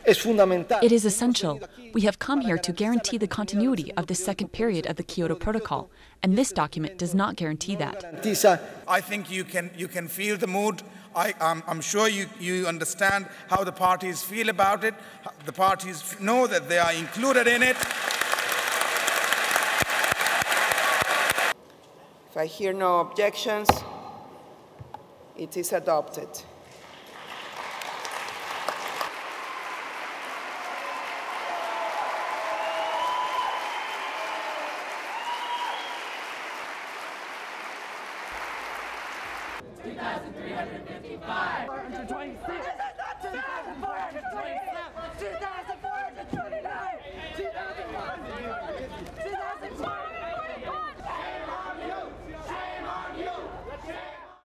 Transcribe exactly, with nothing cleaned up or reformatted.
It is essential. We have come here to guarantee the continuity of the second period of the Kyoto Protocol, and this document does not guarantee that. I think you can, you can feel the mood. I, um, I'm sure you, you understand how the parties feel about it. The parties know that they are included in it. If I hear no objections, it is adopted. two thousand three hundred fifty-five.